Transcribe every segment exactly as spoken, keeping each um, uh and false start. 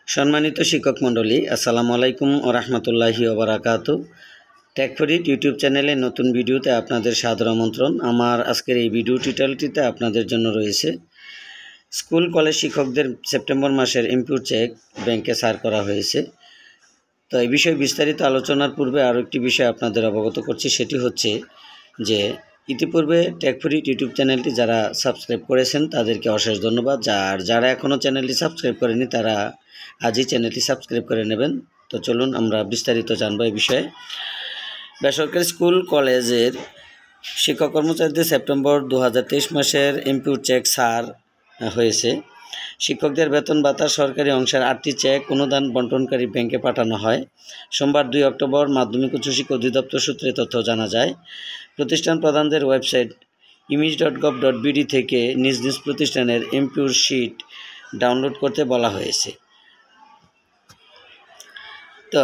সম্মানিত শিক্ষক মণ্ডলী, আসসালামু আলাইকুম ওয়া রাহমাতুল্লাহি ওয়া বারাকাতুহু। টেক ফর ইট ইউটিউব চ্যানেলে নতুন ভিডিওতে আপনাদের সাদর আমন্ত্রণ। আমার আজকের এই ভিডিও টিউটোরিয়ালটিতে আপনাদের জন্য রয়েছে স্কুল কলেজ শিক্ষকদের সেপ্টেম্বর মাসের এমপিউ চেক ব্যাংকে সার করা হয়েছে। তো এই বিষয়ে বিস্তারিত আলোচনার পূর্বে আরও একটি বিষয় আপনাদের অবগত করছি, সেটি হচ্ছে যে ইতিপূর্বে টেক ফর ইট ইউটিউব চ্যানেলটি যারা সাবস্ক্রাইব করেছেন তাদেরকে অশেষ ধন্যবাদ। যার যারা এখনও চ্যানেলটি সাবস্ক্রাইব করেনি তারা আজই চ্যানেলটি সাবস্ক্রাইব করে নেবেন। তো চলুন আমরা বিস্তারিত জানবো এই বিষয়ে। বেসরকারি স্কুল কলেজের শিক্ষক কর্মচারীদের সেপ্টেম্বর দু হাজার তেইশ মাসের এমপিউ চেক সার হয়েছে। শিক্ষকদের বেতন ভাতা সরকারি অংশের আটটি চেক অনুদান বন্টনকারী ব্যাংকে পাঠানো হয়। সোমবার দুই অক্টোবর মাধ্যমিক উচ্চশিক্ষা অধিদপ্তর সূত্রে তথ্য জানা যায়। প্রতিষ্ঠান প্রধানদের website image dot gov dot BD থেকে নিজ নিজ প্রতিষ্ঠানের এমপিউর শিট ডাউনলোড করতে বলা হয়েছে। তো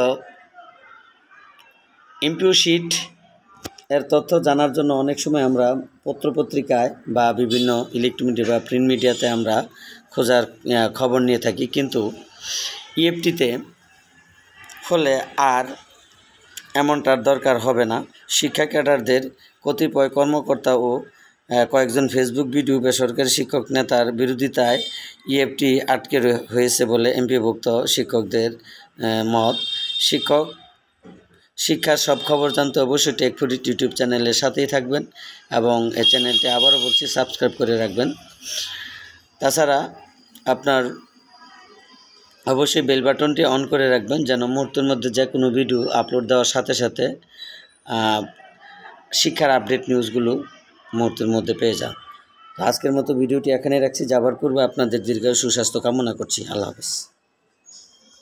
এমপিউ শিট এর তথ্য জানার জন্য অনেক সময় আমরা পত্রপত্রিকায় বা বিভিন্ন ইলেকট্রনিক মিডিয়া বা প্রিন্ট মিডিয়াতে আমরা খোঁজার খবর নিয়ে থাকি, কিন্তু ইএফটিতে হলে আর এমনটার দরকার হবে না। শিক্ষা ক্যাডারদের কতিপয় কর্মকর্তা ও কয়েকজন ফেসবুক ভিডিও বেসরকারি শিক্ষক নেতার বিরোধিতায় ইএফটি আটকে হয়েছে বলে এমপিভুক্ত শিক্ষকদের মত। শিক্ষক শিক্ষার সব খবর জানতে অবশ্যই টেক ফর ইট ইউটিউব চ্যানেলের সাথেই থাকবেন এবং এই চ্যানেলটি আবারও বলছি সাবস্ক্রাইব করে রাখবেন। তাছাড়া আপনার অবশ্যই বেল বাটনটি অন করে রাখবেন যেন মুহূর্তের মধ্যে যে কোনো ভিডিও আপলোড দেওয়ার সাথে সাথে শিক্ষার আপডেট নিউজগুলো মুহূর্তের মধ্যে পেয়ে যান। আজকের মতো ভিডিওটি এখানে রাখছি। যাবার পূর্বে আপনাদের দীর্ঘায়ু সুস্বাস্থ্য কামনা করছি। আল্লাহ হাফেজ।